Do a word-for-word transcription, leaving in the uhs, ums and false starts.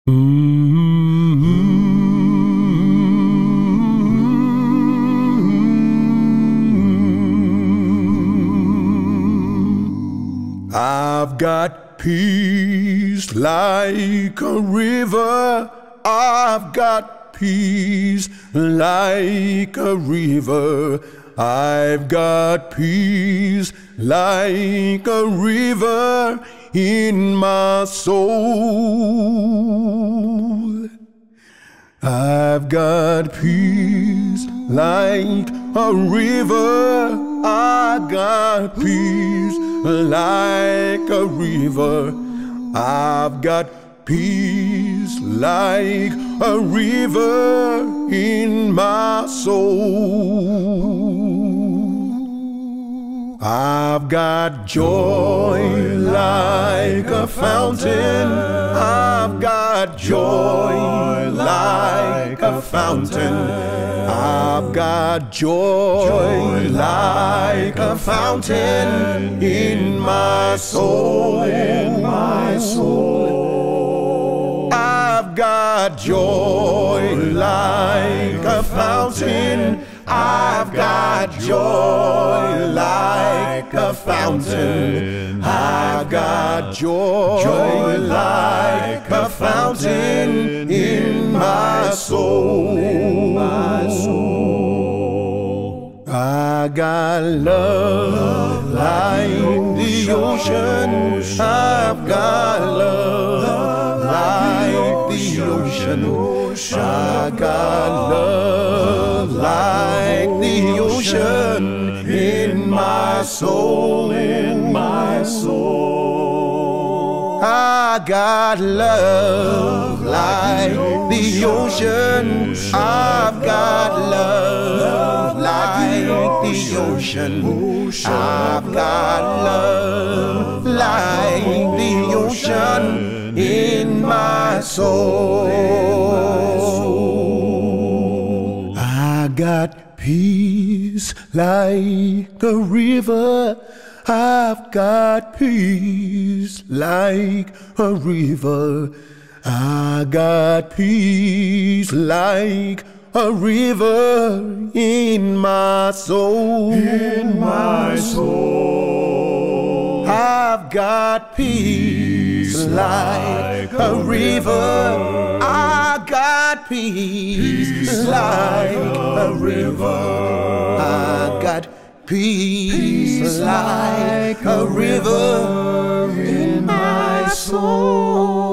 Mm-hmm. I've got peace like a river. I've got peace like a river. I've got peace like a river in my soul. I've got peace like a river. I've got peace like a river. I've got peace like a river in my soul. I've got joy like a fountain. I've got joy like a fountain. I've got joy like a fountain in my soul. In my soul. I've got joy like a fountain. I've got joy like a fountain. I've got joy, joy like a fountain in my soul. In my soul. I got love like the ocean. I've got love like the ocean. I got love like the ocean in my soul. In my soul. I got love like the ocean. I've got love like the ocean. I've got love like the ocean in my soul. I got peace like a river. I've got peace like a river. I got peace like a river in my soul. In my soul. I've got peace like a river. I got peace like a river. I got peace like a river in my soul.